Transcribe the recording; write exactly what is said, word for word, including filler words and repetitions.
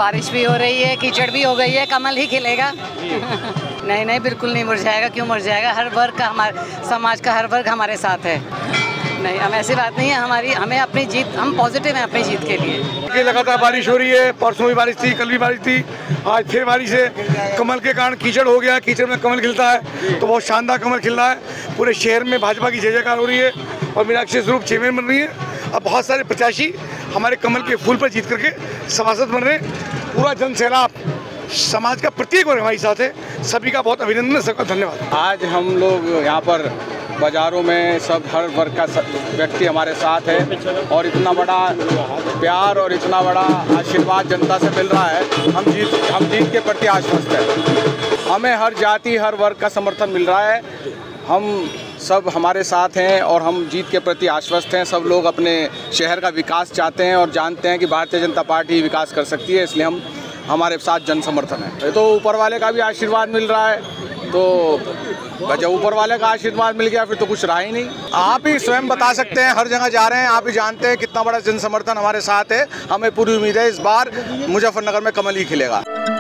बारिश भी हो रही है, कीचड़ भी हो गई है, कमल ही खिलेगा। नहीं नहीं, बिल्कुल नहीं मुरझाएगा। क्यों मुरझाएगा? हर वर्ग का, हमारे समाज का हर वर्ग हमारे साथ है। नहीं, हम ऐसी बात नहीं है हमारी। हमें अपनी जीत, हम पॉजिटिव हैं अपनी जीत के लिए। लगातार बारिश हो रही है, परसों भी बारिश थी, कल भी बारिश थी, आज फिर बारिश है। कमल के कारण कीचड़ हो गया, कीचड़ में कमल खिलता है तो बहुत शानदार कमल खिल रहा है। पूरे शहर में भाजपा की जय जयकार हो रही है और मीनाक्षी स्वरूप चेयरमैन बन रही है। अब बहुत सारे प्रत्याशी हमारे कमल के फूल पर जीत करके सभासद बन रहे हैं। पूरा जन सैलाब समाज का प्रत्येक वर्ग हमारे साथ है। सभी का बहुत अभिनंदन, सबका धन्यवाद। आज हम लोग यहाँ पर बाज़ारों में सब हर वर्ग का व्यक्ति हमारे साथ है और इतना बड़ा प्यार और इतना बड़ा आशीर्वाद जनता से मिल रहा है। हम जीत हम जीत के प्रति आश्वस्त हैं। हमें हर जाति हर वर्ग का समर्थन मिल रहा है। हम सब हमारे साथ हैं और हम जीत के प्रति आश्वस्त हैं। सब लोग अपने शहर का विकास चाहते हैं और जानते हैं कि भारतीय जनता पार्टी ही विकास कर सकती है, इसलिए हम हमारे साथ जन समर्थन है। तो ऊपर वाले का भी आशीर्वाद मिल रहा है, तो जब ऊपर वाले का आशीर्वाद मिल गया फिर तो कुछ रहा ही नहीं। आप ही स्वयं बता सकते हैं, हर जगह जा रहे हैं, आप ही जानते हैं कितना बड़ा जन समर्थन हमारे साथ है। हमें पूरी उम्मीद है इस बार मुजफ्फरनगर में कमल ही खिलेगा।